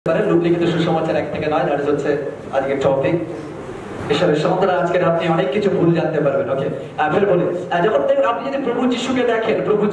লিখিত সুসমাচার এক থেকে নয়, দ্যাট হচ্ছে আজকের টপিক। ঈশ্বরের সন্তান, আজকের আপনি অনেক কিছু ভুল জানতে পারবেন। ওকে, ফের বলি, যখন দেখুন আপনি যদি প্রভু যিশুকে দেখেন, প্রভু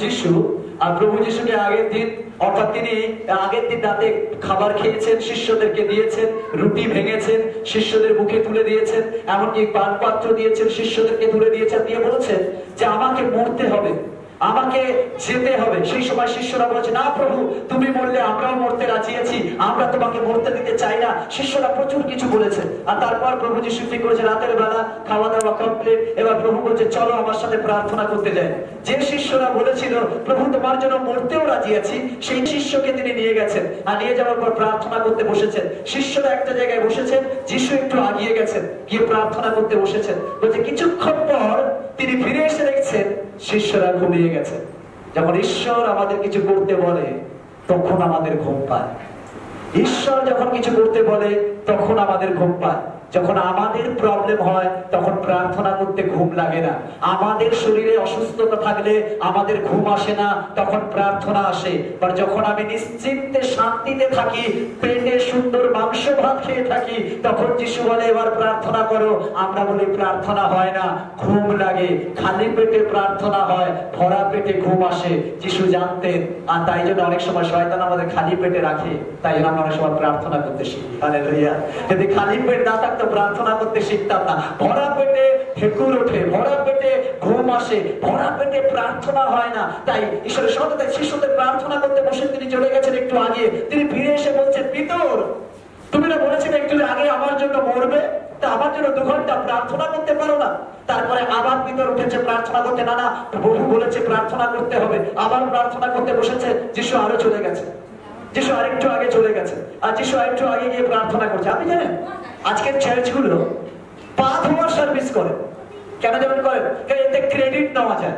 যিশুকে আগের দিন, অর্থাৎ তিনি আগের দিন রাতে খাবার খেয়েছেন, শিষ্যদেরকে দিয়েছেন, রুটি ভেঙেছেন, শিষ্যদের মুখে তুলে দিয়েছেন, এমনকি পানপাত্র দিয়েছেন, শিষ্যদেরকে তুলে দিয়েছেন, দিয়ে বলেছেন যে আমাকে মরতে হবে, আমাকে যেতে হবে। সেই সময় শিষ্যরা বলেছে, না প্রভু, তুমি বললে আমরাও মরতে রাজি আছি, আমরা তোমাকে মরতে দিতে চাই না। শিষ্যরা প্রচুর কিছু বলেছে। আর তারপর প্রভু যিশু ঠিক করেছে, রাতের বেলা খাওয়া দাওয়া কমপ্লিট, এবার প্রভু বলছে চলো আমার সাথে প্রার্থনা করতে যাই। যে শিষ্যরা বলেছিল প্রভু তোমার জন্য মরতেও রাজি আছি, সেই শিষ্যকে তিনি নিয়ে গেছেন, আর নিয়ে যাওয়ার পর প্রার্থনা করতে বসেছেন। শিষ্যরা একটা জায়গায় বসেছেন, যিশু একটু আগিয়ে গেছেন, গিয়ে প্রার্থনা করতে বসেছেন। বলছে কিছুক্ষণ পর তিনি ফিরে এসে দেখছেন শিষ্যরা ঘুমিয়ে গেছে। যখন ঈশ্বর আমাদের কিছু করতে বলে তখন আমাদের ঘুম পায়। ঈশ্বর যখন কিছু করতে বলে তখন আমাদের ঘুম পায়। যখন আমাদের প্রবলেম হয় তখন প্রার্থনা করতে ঘুম লাগে না। আমাদের শরীরে অসুস্থতা থাকলে আমাদের ঘুম আসে না, তখন প্রার্থনা আসে। আর যখন আমি নিশ্চিন্তে শান্তিতে থাকি, পেটে সুন্দর মাংস ভাত খেয়ে থাকি, তখন যিশু বলে এবার প্রার্থনা করো। আমরা বলি প্রার্থনা হয় না, ঘুম লাগে। খালি পেটে প্রার্থনা হয়, ভরা পেটে ঘুম আসে। যিশু জানতেন, আর তাই জন্য অনেক সময় শয়তান আমাদের খালি পেটে রাখে। তাই জন্য আমরা অনেক সময় প্রার্থনা করতে শিখি। হালেলুয়া। যদি খালি পেট না থাকতো প্রার্থনা করতে শিখতাম না। ভরা পেটে ঠেকুর ওঠে, ভরা পেটে ঘুম আসে, ভরা পেটে প্রার্থনা হয় না। তাই ঈশ্বরের সন্তান শিশুদের প্রার্থনা করতে বসে তিনি চলে গেছেন একটু আগে। তিনি ফিরে এসে বলছেন, পিতর তুমি না বলেছিলে একটু আগে আমার জন্য মরবে, তা আমার জন্য 2 ঘন্টা প্রার্থনা করতে পারো না? তারপরে আবার পিতর উঠেছে প্রার্থনা করতে। না, প্রভু বলেছে প্রার্থনা করতে হবে। আবার প্রার্থনা করতে বসেছে। যিশু আরো চলে গেছে, যিশু আরেকটু আগে চলে গেছে, আর যিশু আরেকটু আগে গিয়ে প্রার্থনা করছে। আপনি জানেন আজকের চার্চগুলো পা ধোয়ার সার্ভিস করে। কেন যেমন করেন? এতে ক্রেডিট নেওয়া যায়।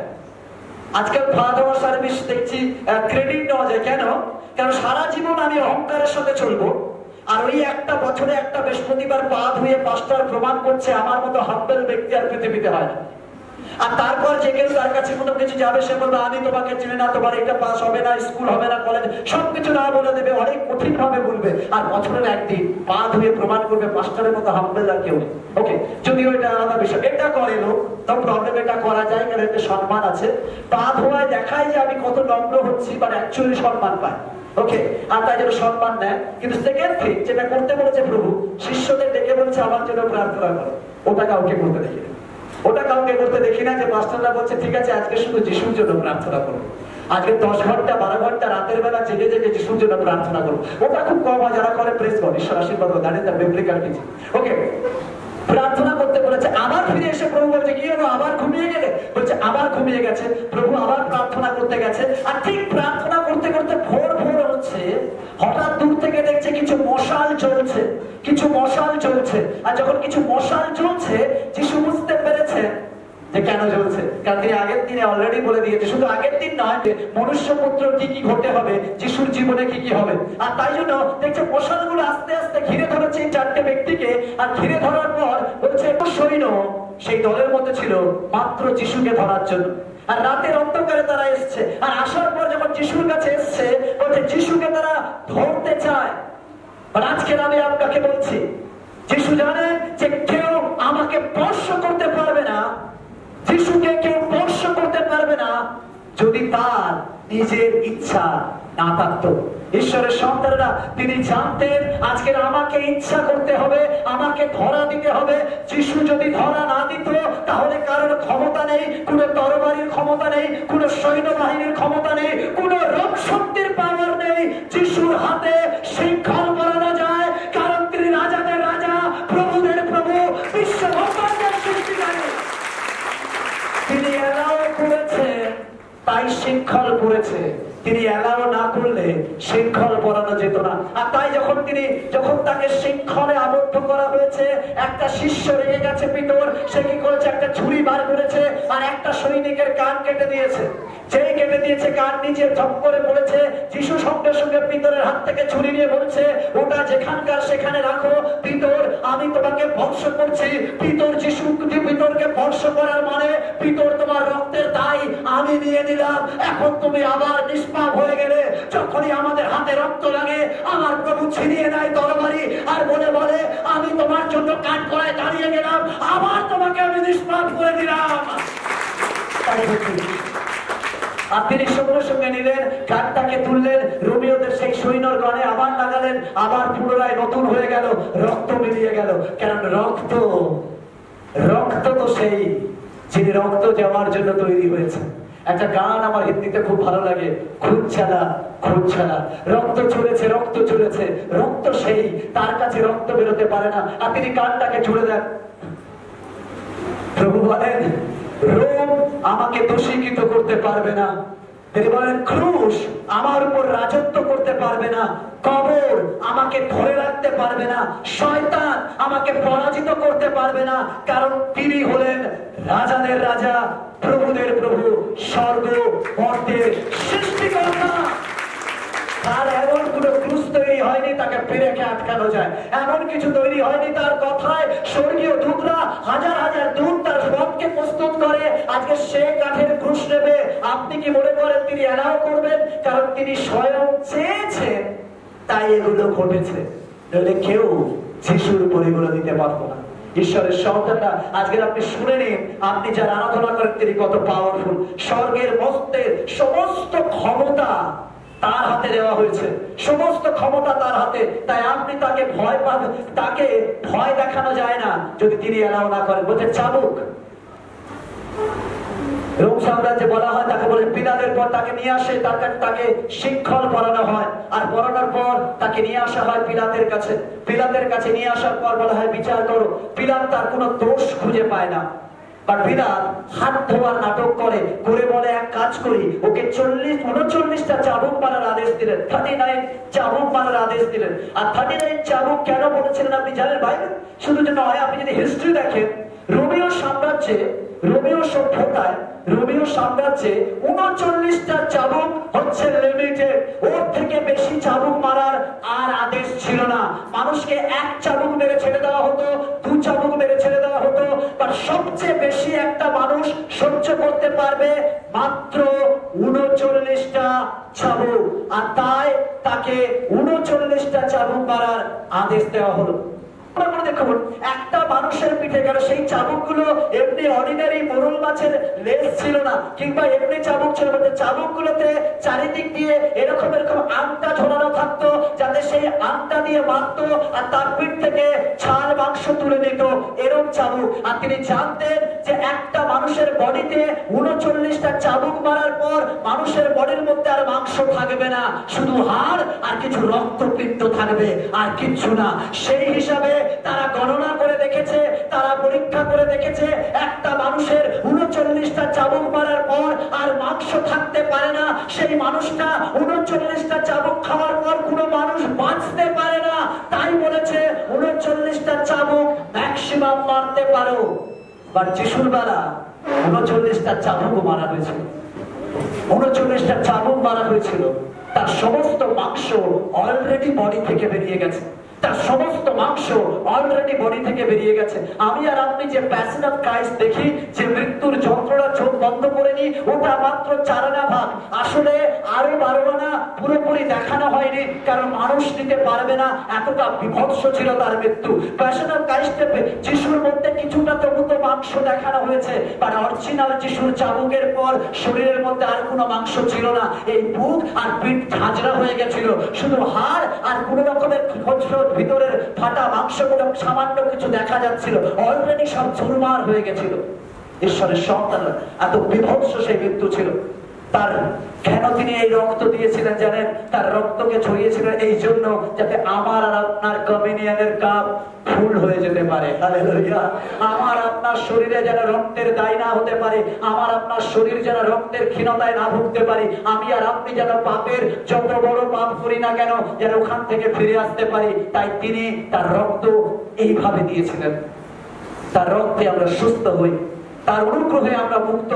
আজকাল পা ধোয়ার সার্ভিস দেখছি ক্রেডিট নেওয়া যায়। কেন? কারণ সারা জীবন আমি অহংকারের সাথে চলবো, আর ওই একটা বছরে একটা বৃহস্পতিবার পা ধুয়ে পাস্টার প্রমাণ করছে আমার মতো হাম্বল ব্যক্তি আর পৃথিবীতে হয় না। আর তারপর যে কেউ তার কাছে কোনো কিছু যাবে, সে বলবে আমি তোমাকে চিনি না, তোমার এটা পাস হবে না, স্কুল হবে না, কলেজ, সবকিছু না বলে দেবে, অনেক কঠিন ভাবে বলবে। আর বছরের একদিন পা ধুয়ে প্রমাণ করবে পাস্টারের মতো হাম্বল আর কেউ নেই। ওকে, যদিও এটা আলাদা বিষয়। এটা করে লোক, তো প্রবলেম এটা করা যায়, কারণ এতে সম্মান আছে। পা ধোয়ায় দেখায় যে আমি কত নম্র হচ্ছি, বাট অ্যাকচুয়ালি সম্মান পায়। ওকে, আর তাই জন্য সম্মান নেয়। কিন্তু সেকেন্ড থিং যেটা করতে বলেছে প্রভু, শিষ্যদের ডেকে বলছে আমার জন্য প্রার্থনা করো। ওটা কাউকে করতে দেখি না, ওটা কাউকে করতে দেখি না। যে পাস্টাররা বলছে ঠিক আছে আজকে শুধু যিশুর জন্য প্রার্থনা করো, আজকে 10 ঘন্টা 12 ঘন্টা রাতের বেলা জেগে জেগে যিশুর জন্য প্রার্থনা করো। ওটা খুব কম হয় যারা করে। প্রেস গড, ঈশ্বর আশীর্বাদ, that is the biblical teaching. Okay, প্রার্থনা করতে বলেছে। আবার ফিরে এসে প্রভু বলছে কি হলো, আবার ঘুমিয়ে গেলে? বলছে আবার ঘুমিয়ে গেছে। প্রভু আবার প্রার্থনা করতে গেছে। আর ঠিক প্রার্থনা করতে করতে ভোর হচ্ছে, হঠাৎ দূর থেকে দেখছে কিছু মশাল জ্বলছে, কিছু মশাল জ্বলছে। আর যখন কিছু মশাল জ্বলছে, যিশু বুঝতে পেরেছে যে কেন জ্বলছে। কারণ তিনি আগের দিনে অলরেডি বলে দিয়েছে, শুধু আগের দিন নয়, যে মনুষ্যপুত্র কি কি ঘটে হবে, যিশুর জীবনে কি কি হবে। আর তাই জন্য দেখছে মশালগুলো আস্তে আস্তে ঘিরে ধরেছে 4টে ব্যক্তিকে। আর ঘিরে ধরার পর বলছে সৈন্য সেই দলের মধ্যে ছিল মাত্র যিশুকে ধরার জন্য। আর রাতের অন্ধকারে তারা এসছে। আর আসার পর যখন যিশুর কাছে এসছে, বলছে যিশুকে তারা ধরতে চায়। আর আজকে আমি আপনাকে বলছি, যিশু জানে যে কেউ আমাকে স্পর্শ করতে পারবে না, যিশুকে কেউ স্পর্শ করতে পারবে না যদি তার নিজের ইচ্ছা না থাকতো। ঈশ্বরের সন্তানেরা তিনি জানতেন আজকের আমাকে ইচ্ছা করতে হবে, আমাকে ধরা দিতে হবে। যিশু যদি ধরা না দিত তাহলে কারোর ক্ষমতা নেই, কোনো তরবারির ক্ষমতা নেই, কোনো সৈন্যবাহিনীর ক্ষমতা নেই, কোনো রোগ শক্তির পাওয়ার নেই। যিশুর হাতে শৃঙ্খল পরানো যায়, কারণ তিনি রাজাদের রাজা, প্রভুদের প্রভু, বিশ্ব ব্রহ্মাণ্ডের সৃষ্টিকারী। তিনি এলাও করেছে তাই শৃঙ্খল পড়েছে। তিনি এলাও না করলে শৃঙ্খল পরানো যেত না। আর তাই যখন তাকে শৃঙ্খলে আবদ্ধ করা হয়েছে, একটা শিষ্য রেগে গেছে পিতর, সে কি করেছে, একটা ছুরি বার করেছে আর একটা সৈনিকের কান কেটে দিয়েছে। যেই কেটে দিয়েছে কান নিচে ঝপ করে পড়েছে। যিশু সঙ্গে সঙ্গে পিতরের হাত থেকে ছুরি নিয়ে বলছে ওটা যেখানকার সেখানে রাখো। পিতর, আমি আমি তোমাকে বর্ষ করছি। পিতর যিশু পিতরকে বর্ষ করার মানে পিতর তোমার রক্তের দায় আমি নিয়ে নিলাম, এখন তুমি আবার নিষ্পাপ হয়ে গেলে। যখনই আমাদের হাতে রক্ত লাগে আমার প্রভু ছিনিয়ে নেয় তরবারি আর বলে আমি তোমার জন্য কাঠ করায় দাঁড়িয়ে গেলাম, আবার তোমাকে আমি নিষ্পাপ করে দিলাম। আর তিনি সঙ্গে সঙ্গে নিলেন, কাঠটাকে তুললেন, রোমিওদের সেই সৈন্যর গণে আবার লাগালেন, আবার পুনরায় নতুন হয়ে গেল, রক্ত মিলিয়ে গেল। কারণ রক্ত তো সেই যিনি রক্ত দেওয়ার জন্য তৈরি হয়েছে। একটা গান আমার হিন্দিতে খুব ভালো লাগে, খুদ ছাড়া রক্ত চলেছে, রক্ত সেই, তার কাছে রক্ত বেরোতে পারে না। আর তিনি গানটাকে জুড়ে দেন, প্রভু বলেন রোম আমাকে দোষীকৃত করতে পারবে না, তিনি বলেন ক্রুশ আমার উপর রাজত্ব করতে পারবে না, কবর আমাকে ধরে রাখতে পারবে না, শয়তান আমাকে পরাজিত করতে পারবে না। কারণ তিনি হলেন রাজাদের রাজা, প্রভুদের প্রভু, স্বর্গ মর্তের সৃষ্টিকর্তা। তার এমন কোন ক্রুশ তৈরি হয়নি তাকে পেরেকে আটকানো যায়, এমন কিছু তৈরি হয়নি তার কথায় স্বর্গীয় দূতরা হাজার হাজার দূত তার রথকে প্রস্তুত করে আজকে সে কাঠের ক্রুশ নেবে। আপনি কি মনে করেন তিনি এলাও করবেন? কারণ তিনি স্বয়ং চেয়েছেন, তাই এগুলো ঘটেছে, নইলে কেউ যিশুর উপর এগুলো দিতে পারতো না। ঈশ্বরের সন্তানরা আজকে আপনি শুনে নিন, আপনি যারা আরাধনা করেন তিনি কত পাওয়ারফুল। স্বর্গের মস্তের সমস্ত ক্ষমতা তার হাতে দেওয়া হয়েছে, সমস্ত ক্ষমতা তার হাতে। তাই আপনি তাকে ভয় পান, তাকে ভয় দেখানো যায় না যদি তিনি এলাও না করেন। বলছে চাবুক, রোম সাম্রাজ্যে বলা হয় তাকে বলে পিলাতের পর তাকে নিয়ে আসে, তাকে শৃঙ্খল পরানো হয়, আর পরানোর পর তাকে নিয়ে আসা হয় পিলাতের কাছে। পিলাতের কাছে নিয়ে আসার পর বলা হয় বিচার করো। পিলাত তার কোনো দোষ খুঁজে পায় না, পিলাত হাত ধোয়ার নাটক করে বলে এক কাজ করি, ওকে 39টা চাবুক মারার আদেশ দিলেন, 39 চাবুক মারার আদেশ দিলেন। আর 39 চাবুক কেন বলেছিলেন আপনি জানেন ভাই? শুধু যে নয়, আপনি যদি হিস্ট্রি দেখেন রোমীয় সাম্রাজ্যে, রোমীয় সভ্যতায়, রোমীয় সাম্রাজ্যে 39টা চাবুক হচ্ছে লিমিটেড, ওর থেকে বেশি চাবুক মারার আর আদেশ ছিল না। মানুষকে এক চাবুক মেরে ছেড়ে দেওয়া হতো, 2 চাবুক মেরে ছেড়ে দেওয়া হতো, আর সবচেয়ে বেশি একটা মানুষ সহ্য করতে পারবে মাত্র 39টা চাবুক। আর তাই তাকে 39টা চাবুক মারার আদেশ দেওয়া হলো। দেখুন, একটা মানুষের পিঠে গেল, সেই চাবুকগুলো এমনি অর্ডিনারি মোরল মাছের লেজ ছিল না, কিংবা এমনি চাবুক ছিল, চাবুকগুলোতে চারিদিক দিয়ে এরকম আংটা ঝোলানো থাকতো, যাতে সেই আংটা দিয়ে মারতো আর তার পিঠ থেকে ছাল মাংস তুলে নিত, এরকম চাবুক। আর তিনি জানতেন যে একটা মানুষের বডিতে 39টা চাবুক মারার পর মানুষের বডির মধ্যে আর মাংস থাকবে না, শুধু হাড় আর কিছু রক্তপিণ্ড থাকবে, আর কিচ্ছু না। সেই হিসাবে তারা গণনা করে দেখেছে, তারা পরীক্ষা করে দেখেছে, একটা মানুষের 39টা চাবুক মারার পর আর মাংস থাকতে পারে না। সেই মানুষটা 39টা চাবুক খাওয়ার পর কোনো মানুষ বাঁচতে পারে না। তাই বলেছে 39টা চাবুক ম্যাক্সিমাম মারতে পারো। বাট যিশুর বেলা 39টা চাবুক মারা হয়েছিল, 39টা চাবুক মারা হয়েছিল। তার সমস্ত মাংস অলরেডি বডি থেকে বেরিয়ে গেছে, তার সমস্ত মাংস অলরেডি বডি থেকে বেরিয়ে গেছে। আমি আর আপনি যে প্যাশন অফ ক্রাইস্ট দেখি, যে মৃত্যুর যন্ত্রণা চোখ বন্ধ করে নি, ওটা মাত্র 4 আনা ভাগ, আসলে আরো 12 আনা পুরোপুরি দেখানো হয়নি, কারণ মানুষ নিতে পারবে না, এতটা বিভৎস ছিল তার মৃত্যু। প্যাশন অফ ক্রাইস্টে যিশুর মধ্যে কিছুটা তবু তো মাংস দেখানো হয়েছে, মানে অরিজিনাল যিশুর চাবুকের পর শরীরের মধ্যে আর কোনো মাংস ছিল না। এই বুক আর পিঠ ঝাঁঝরা হয়ে গেছিল, শুধু হাড় আর কোনো রকমের ভিতরের ফাটা মাংসগুলো সামান্য কিছু দেখা যাচ্ছিল, অলরেডি সব চুরমার হয়ে গেছিল। ঈশ্বরের সন্তান, এত বিভৎস সেই মৃত্যু ছিল তার। কেন তিনি এই রক্ত দিয়েছিলেন জানেন? তার রক্তকে ছড়িয়েছিলেন এই জন্য, যাতে আমার আর আপনার কমিউনিয়নের কাপ ফুল হয়ে যেতে পারে। হালেলুয়া। আমার আপনার শরীরে যেন রক্তের দায় না হতে পারে, আমার আপনার শরীর যেন রক্তের ক্ষীণতায় না ভুগতে পারি, আমি আর আপনি যেন পাপের যত বড় পাপ করি না কেন যেন ওখান থেকে ফিরে আসতে পারি। তাই তিনি তার রক্ত এইভাবে দিয়েছিলেন, তার রক্তে আমরা সুস্থ হই, তার অনুগ্রহে আমরা মুক্ত হই,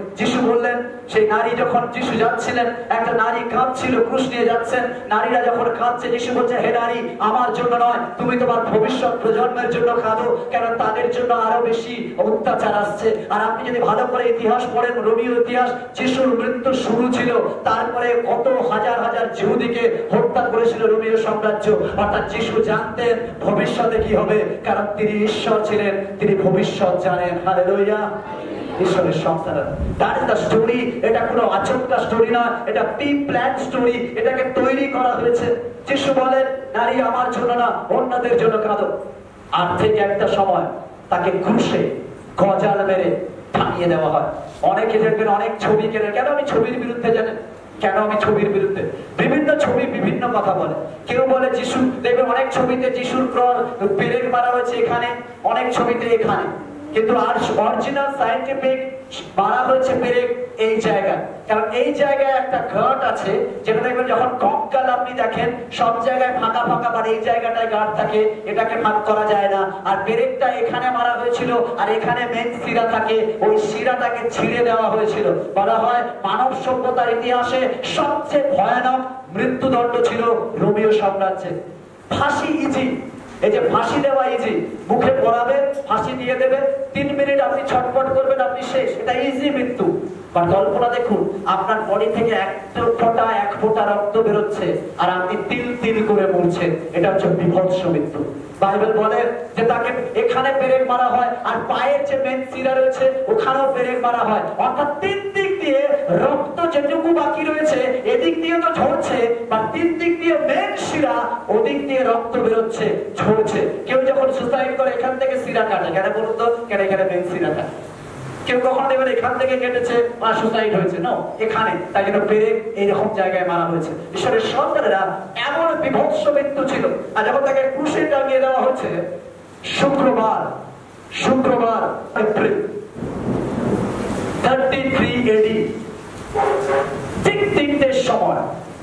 যিশু বললেন, সেই নারী যখন যিশু যাচ্ছিলেন, একটা নারী কাঁদছিল, ক্রুশ নিয়ে যাচ্ছেন। নারীরা যখন কাঁদছে, যিশু বলছে, হে নারী, আমার জন্য নয়, তুমি তোমার ভবিষ্যৎ প্রজন্মের জন্য কাঁদো, কারণ তাদের জন্য আরো বেশি অত্যাচার আসছে। আর আপনি যদি ভালো করে ইতিহাস পড়েন, রোমীয় ইতিহাস, যিশুর মৃত্যু শুরু ছিল, তারপরে কত হাজার হাজার জিহুদীকে হত্যা করেছিল রোমীয় সাম্রাজ্য। অর্থাৎ যিশু জানতেন ভবিষ্যতে কি হবে, কারণ তিনি ঈশ্বর ছিলেন, তিনি ভবিষ্যৎ জানেন। হালেলুয়া, ঈশ্বরের সন্তান। That is the story. এটা কোনো আচমকা স্টোরি না, এটা প্রি প্ল্যান স্টোরি, এটাকে তৈরি করা হয়েছে। যিশু বলেন, নারী আমার জন্য না, অন্যদের জন্য কাঁদো। আর ঠিক একটা সময় তাকে ক্রুশে গজাল মেরে টানিয়ে দেওয়া হয়। অনেকে দেখবেন অনেক ছবি কেনে। কেন আমি ছবির বিরুদ্ধে জানেন? কেন আমি ছবির বিরুদ্ধে? বিভিন্ন ছবি বিভিন্ন কথা বলে। কেউ বলে যিশু, দেখবেন অনেক ছবিতে যিশুর পেরেক মারা হয়েছে এখানে, অনেক ছবিতে এখানে, কিন্তু আর অরিজিনাল সায়েন্টিফিক মারা হয়েছে পেরেক এই জায়গায়। কারণ এই জায়গায় একটা গাঁট আছে, যেটা দেখবেন যখন কঙ্কাল আপনি দেখেন সব জায়গায় ফাঁকা ফাঁকা, আর এই জায়গাটায় গাঁট থাকে, এটাকে ভাগ করা যায় না। আর পেরেকটা এখানে মারা হয়েছিল, আর এখানে মেন শিরা থাকে, ওই শিরাটাকে ছিঁড়ে দেওয়া হয়েছিল। বলা হয় মানব সভ্যতার ইতিহাসে সবচেয়ে ভয়ানক মৃত্যুদণ্ড ছিল রোমীয় সাম্রাজ্যে। ফাঁসি ইজি, এই যে ফাঁসি দেওয়া ইজি, মুখে পড়াবে, ফাঁসি দিয়ে দেবে, 3 মিনিট আপনি ছটফট করবেন, আপনি শেষ। এটা ইজি মৃত্যু। আর কল্পনা দেখুন, আপনার বডি থেকে এক ফোঁটা রক্ত বেরোচ্ছে, আর আপনি তিল তিল করে মরছেন। এটা হচ্ছে বিভৎস মৃত্যু। বাইবেল বলে যে তাকে এখানে পেরেক মারা হয়, আর পায়ের যে মেন শিরা রয়েছে ওখানেও পেরেক মারা হয়। অর্থাৎ 3 দিক দিয়ে রক্ত যেটুকু বাকি রয়েছে, এদিক দিয়ে তো ঝরছে, বা 3 দিক দিয়ে মেন শিরা, ওদিক দিয়ে রক্ত বেরোচ্ছে, ঝরছে। কেউ যখন সুসাইড করে এখান থেকে শিরা কাটে, কেন বলুন তো? কেন এখানে মেন শিরা কাটে? কেউ কখনো দেখবেন এখান থেকে কেটেছে বা সুসাইড হয়েছে, না, এখানে, তাই জন্য পেরেক এইরকম জায়গায় মারা হয়েছে। ঈশ্বরের সন্তানেরা এমন বিভৎস মৃত্যু ছিল। আর যখন তাকে ক্রুশে টাঙিয়ে দেওয়া হচ্ছে, শুক্রবার এপ্রিল 33 AD, ঠিক 3টের সময়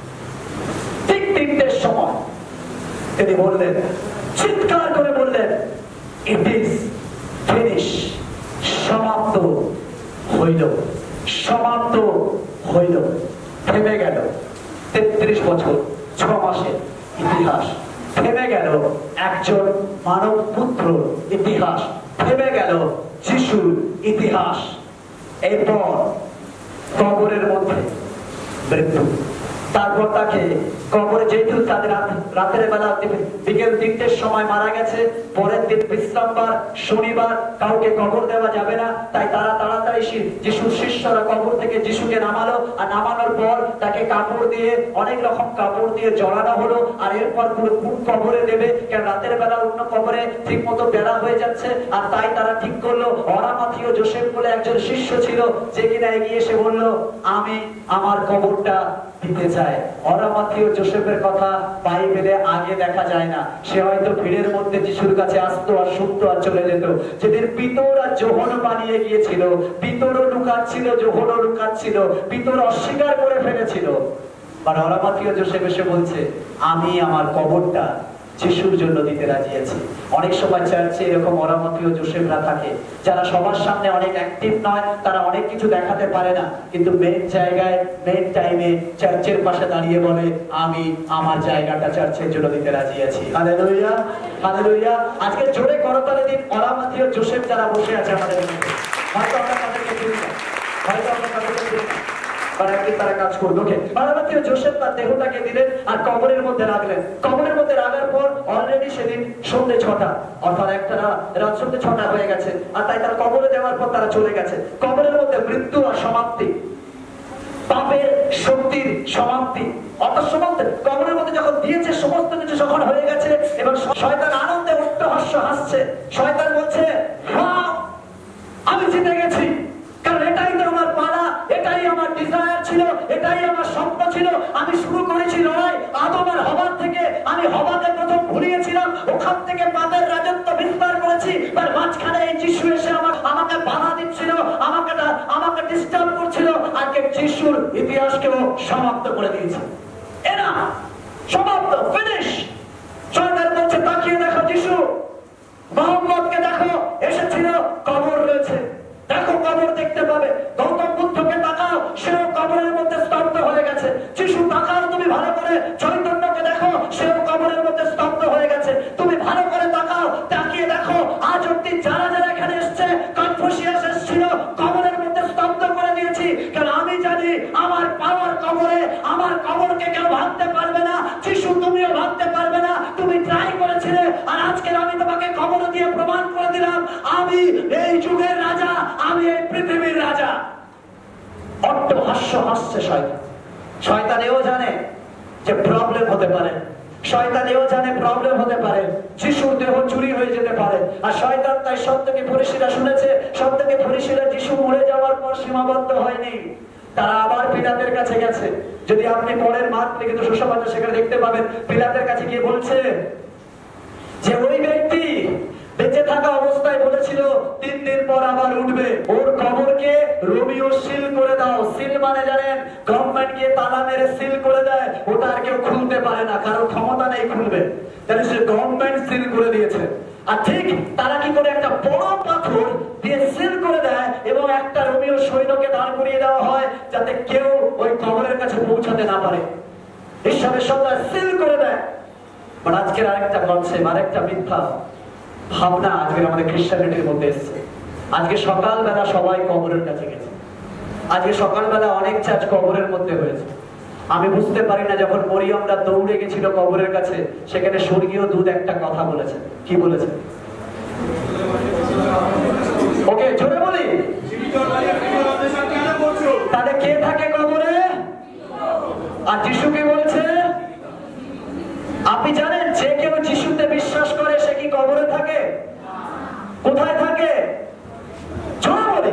তিনি বললেন, চিৎকার করে বললেন, ইট ইজ ফিনিশ, সমাপ্ত হইল। থেমে গেল 33 বছর 6 মাসের ইতিহাস, থেমে গেল একজন মানব পুত্র ইতিহাস, থেমে গেল যিশুর ইতিহাস। এরপর কবরের মধ্যে মৃত্যু। তারপর তাকে কবরে, যেহেতু তাদের রাতের বেলা বিকেল 3টের সময় মারা গেছে, পরের দিন বিশ্রামবার, শনিবার, কাউকে কবর দেওয়া যাবে না, তাই তারা তাড়াতাড়ি যিশুর শিষ্যরা কবর থেকে যিশুকে নামালো। আর নামানোর পর তাকে কাপড় দিয়ে, অনেক রকম কাপড় দিয়ে জড়ানো হলো। আর এরপর কোন কবরে দেবে, কারণ রাতের বেলা অন্য কবরে ঠিক মতো বেলা হয়ে যাচ্ছে। আর তাই তারা ঠিক করলো, অরামাথিও যোসেফ বলে একজন শিষ্য ছিল, যে কিনা এগিয়ে এসে বললো, আমি আমার কবরটা দিতে চাই। অরামাথিও যোসেফের কথা বাইবেলে আগে দেখা যায় না। সে হয়তো ভিড়ের মধ্যে যিশুর কাছে আসতো আর শুনতো আর চলে যেত। যেদিন পিতর আর যোহন বানিয়ে গিয়েছিল, পিতরও লুকাচ্ছিল, যোহনও লুকাচ্ছিল, পিতর অস্বীকার করে ফেলেছিল। আর অরামাথিও যোসেফ এসে বলছে, আমি আমার কবরটা যিশুর জন্য দিতে রাজি আছি। অনেক সময় চার্চে এরকম অরামাথিও যোসেফরা থাকে, যারা সবার সামনে অনেক অ্যাক্টিভ নয়, তারা অনেক কিছু দেখাতে পারে না, কিন্তু মেন জায়গায়, মেন টাইমে চার্চের পাশে দাঁড়িয়ে বলে, আমি আমার জায়গাটা চার্চের জন্য দিতে রাজি আছি। Hallelujah, hallelujah. আজকে জোরে করতালি দিন অরামাথিও যোসেফ যারা বসে আছে আমাদের মধ্যে। হয়তো আমরা তাদেরকে চিনি না, হয়তো আমরা তাদেরকে চিনি না, তারা কাজ করবে। ওকে, অরামাথিও যোসেফ তার দেহটাকে দিলেন আর কবরের মধ্যে রাখলেন। কবরের মধ্যে রাখার পর অলরেডি সেদিন সন্ধ্যে 6টা, অর্থাৎ একটা রাত সন্ধ্যে 6টা হয়ে গেছে। আর তাই তারা কবরে দেওয়ার পর তারা চলে গেছে। কবরের মধ্যে মৃত্যু আর সমাপ্তি, পাপের শক্তির সমাপ্তি, অর্থাৎ সমাপ্তি। কবরের মধ্যে যখন দিয়েছে, সমস্ত কিছু যখন হয়ে গেছে, এবার শয়তান আনন্দে অট্টহাস্য হাসছে। শয়তান বলছে, হ্যাঁ, আমি জিতে গেছি, কারণ এটাই তো আমার পালা, এটাই আমার ডিজায়ার ছিল, এটাই আমার স্বপ্ন ছিল। আমি শুরু করেছি লড়াই আদম আর হওয়ার থেকে। আমি হওয়াকে প্রথম ভুলিয়েছিলাম, ওখান থেকে পাপের রাজত্ব বিস্তার করেছি। আর মাঝখানে এই যিশু এসে আমাকে বাধা দিচ্ছিল, আমাকে ডিস্টার্ব করছিল। আজকে যিশুর ইতিহাসকেও সমাপ্ত করে দিয়েছে। এনা সমাপ্ত, ফিনিশ। শয়তান বলছে, তাকিয়ে দেখো যিশু, মোহাম্মদকে দেখো, এসেছিল, কবর রয়েছে, দেখো কবর দেখতে পাবে। গৌতম বুদ্ধ আর আজকে আমি তোমাকে খবর দিয়ে প্রমাণ করে দিলাম আমি এই যুগের রাজা, আমি এই পৃথিবীর রাজা। অট্টহাস্য হাসছে শয়তান। শয়তান এও জানে যে প্রবলেম হতে পারে, শয়তান এও জানে প্রবলেম হতে পারে, যিশুর দেহ চুরি হয়ে যেতে পারে। আর শয়তান তাই সত্যকে ফরিসিরা শুনেছে, সত্যকে ফরিসিরা যিশু মরে যাওয়ার পর সীমাবদ্ধ হয়নি, তারা আবার পিলাতের কাছে গেছে। যদি আপনি পরের মাঠ থেকে তো সুসমাচার সেখানে দেখতে পাবেন, পিলাতের কাছে গিয়ে বলছে যে ওই ব্যক্তি বেঁচে থাকা অবস্থায় বলেছিল 3 দিন পর আবার উঠবে, ওর কবরকে রোমিও সিল করে দাও। সিল মানে জানেন, গভর্নমেন্ট গিয়ে তালা মেরে সিল করে দেয়, ওটা আর কেউ খুলতে পারে না, কারণ ক্ষমতা নেই খুলবে, তাহলে সে গভর্নমেন্ট সিল করে দিয়েছে। আর ঠিক তারা কি করে একটা বড় পাথর দিয়ে সিল করে দেয় এবং একটা রোমিও সৈন্যকে দাঁড় করিয়ে দেওয়া হয় যাতে কেউ ওই কবরের কাছে পৌঁছাতে না পারে। ঈশ্বরের সন্তান সিল করে দেয়। বাট আজকের আরেকটা কনসেপ্ট, আরেকটা মিথ্যা ভাবনা আজকে আমাদের খ্রিস্টানিটির মধ্যে এসছে। আজকে সকালবেলা সবাই কবরের কাছে গেছে, আজকে সকালবেলা অনেক চার্চ কবরের মধ্যে হয়েছে। আমি বুঝতে পারি না, যখন মরিয়মরা দৌড়ে গেছিল কবরের কাছে, সেখানে স্বর্গীয় দূত একটা কথা বলেছে। কি বলেছে? ওকে জোরে বলি, তাহলে কে থাকে কবরে? আর যিশু কি বলছে? আপনি জানেন যে কেউ যিশুতে বিশ্বাস করে সে কি কবরে থাকে? কোথায় থাকে? জোরে বলি,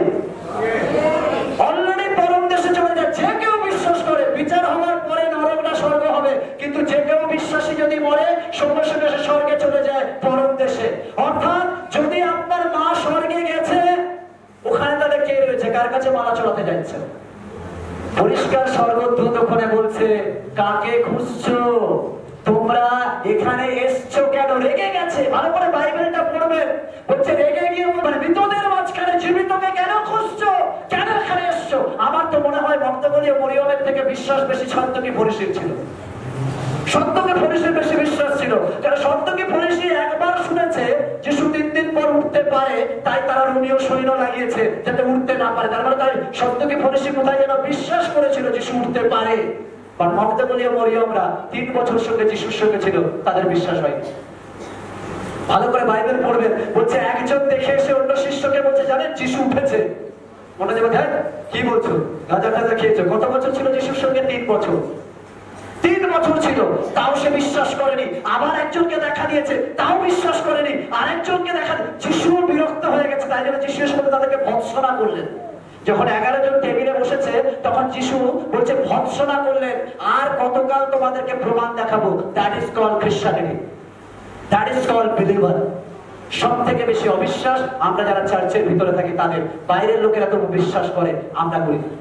অলরেডি পরম দেশে চলে যায়। যে কেউ বিশ্বাস করে বিচার হওয়ার পরে নরক না স্বর্গ হবে, কিন্তু যে কেউ বিশ্বাসী যদি মরে সঙ্গে সঙ্গে সে স্বর্গে চলে যায়, পরম দেশে। অর্থাৎ যদি আপনার মা স্বর্গে গেছে, ওখানে তাহলে কে রয়েছে? কার কাছে মালা চড়াতে যাচ্ছে? পরিষ্কার স্বর্গদূত ওখানে বলছে, কাকে খুঁজছো তোমরা? এখানে এসছো কেন? রেগে গেছে। ভালো করে বাইবেলটা পড়বেন, বলছে রেগে গিয়ে মানে মৃতদের মাঝখানে জীবিতকে কেন খুঁজছো, কেন এখানে এসছো? আমার তো মনে হয় মক্তবলীয় মরিয়মের থেকে বিশ্বাস বেশি সত্যকে ফরিসির ছিল। সত্যকে ফরিসির বেশি বিশ্বাস ছিল, কারণ সত্যকে ফরিসি একবার শুনেছে যিশু 3 দিন পর উঠতে পারে, তাই তারা রোমীয় সৈন্য লাগিয়েছে যাতে উঠতে না পারে। তার মানে তাই সত্যকে ফরিসি কোথায় যেন বিশ্বাস করেছিল যিশু উঠতে পারে। মক্তবলীয় মরিয়মরা 3 বছর সঙ্গে যিশুর সঙ্গে ছিল, তাদের বিশ্বাস হয়নি। ভালো করে বাইবেল পড়বেন, বলছে একজন দেখে এসে অন্য শিষ্যকে বলছে, জানেন যিশু উঠেছে। মনে যাবে, হ্যাঁ কি বলছো, গাঁজা টাজা খেয়েছো? কত বছর ছিল যিশুর সঙ্গে? 3 বছর। 3 বছর ছিল, তাও সে বিশ্বাস করেনি। আবার একজনকে দেখা দিয়েছে, তাও বিশ্বাস করেনি। আরেকজনকে দেখা, যিশু বিরক্ত হয়ে গেছে, তাই জন্য যিশুর সাথে তাদেরকে ভৎসনা করলেন। যখন 11 জন টেবিলে বসেছে, তখন যিশু বলছে ভৎসনা করলেন, আর কতকাল তোমাদেরকে প্রমাণ দেখাবো? That is called Christianity, that is called believer. সব থেকে বেশি অবিশ্বাস আমরা যারা চার্চের ভিতরে থাকি তাদের। বাইরের লোকেরা তো বিশ্বাস করে, আমরা করি না।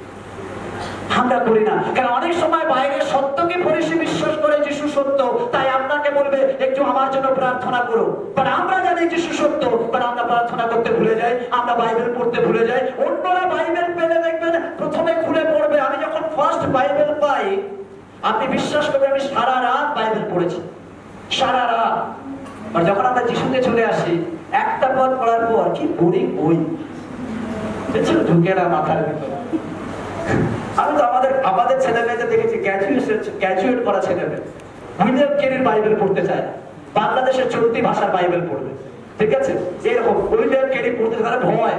আমরা করি না, কারণ অনেক সময় বাইরে সত্যকে ফরিসি বিশ্বাস করে যিশু সত্য, তাই আপনাকে বলবে একটু আমার জন্য প্রার্থনা করো। বাট আমরা জানি যিশু সত্য, বাট আমরা প্রার্থনা করতে ভুলে যাই, আমরা বাইবেল পড়তে ভুলে যাই। অন্যরা বাইবেল পেলে দেখবেন প্রথমে খুলে পড়বে। আমি যখন ফার্স্ট বাইবেল পাই, আপনি বিশ্বাস করবেন আমি সারা রাত বাইবেল পড়েছি, সারা রাত। আর যখন আমরা যিশুতে চলে আসি, একটা পদ পড়ার পর কি বোরিং বই, ঢুকে না মাথার ভিতরে। আমি তো আমাদের ছেলে মেয়েদের দেখেছি, গ্র্যাজুয়েট করা ছেলে মেয়ে উইলিয়াম কেরির বাইবেল পড়তে চায় না, বাংলাদেশের চলতি ভাষার বাইবেল পড়বে। ঠিক আছে, এরকম উইলিয়াম কেরি পড়তে তারা ভয়।